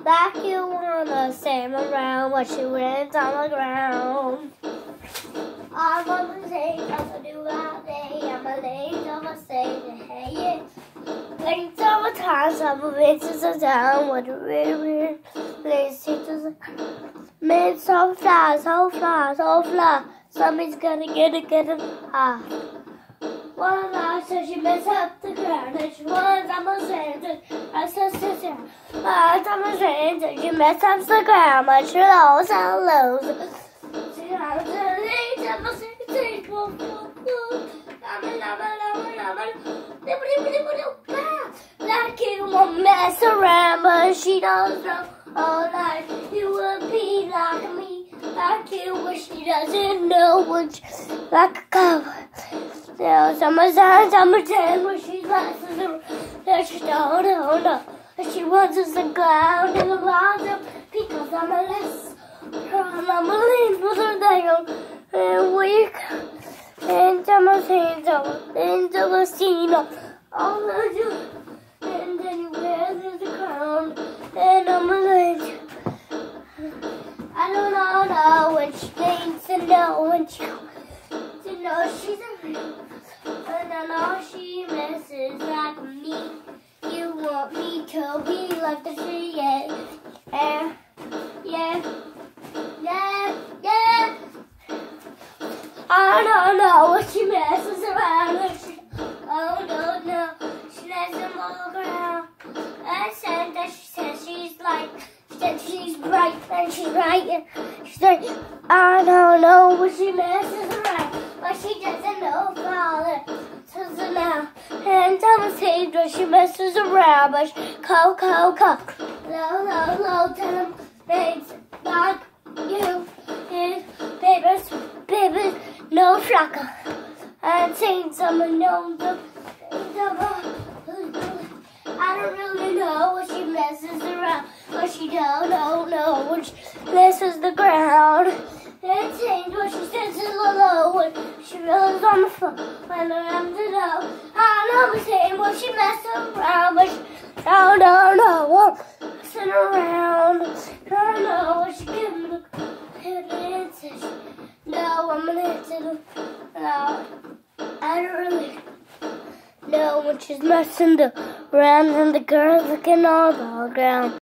like you wanna stand around when she lands on the ground. I'm on the stage, I'm gonna do all day. I'm a lady, I'm a say, hey, yeah. Like summertime, summer bitches are down. What a river, let's take the man, so fly, so fly, so fly. Somebody's gonna get it, ah. One night, so she messed up the ground, and she was on my sand, I said, sister, I'm a sand, and she messed up the ground, but she lows and lows. She has a lead, I'm a sand, like you won't mess around, but she doesn't know. Oh, like you would be like me, like you, but she doesn't know what like a cover. Now, summertime, summertime, when she messes around, and she don't know. And she watches the ground and the bottom because I'm a less. I'm a lean for the down and weak. And summertime, into the scene of all the you. And then you wear the crown, and I'm a lady. I don't know when she thinks to know when she to know she's a real. And I know she messes like me. You want me to be like the tree, yeah, yeah, yeah, yeah, yeah. I don't know when she messes around. When she, oh no. She lets them all around. I said that she said she's like, she said she's bright and she's right. She's like, I don't know when she messes around, but she doesn't know Father. So now, and Thomas says when she messes around, but she, co, low, tell them things like you is babies, no flocker. And saying someone knows them. I don't really know when she messes around, but she don't know when she messes the ground. And change what she says is low when she rolls on the floor. When I'm to know, I know saying when she messes around, but she don't know messing around. I don't know when she gives the answers. No, I'm gonna answer no. I don't really know when she's messing around and the girls looking all the ground.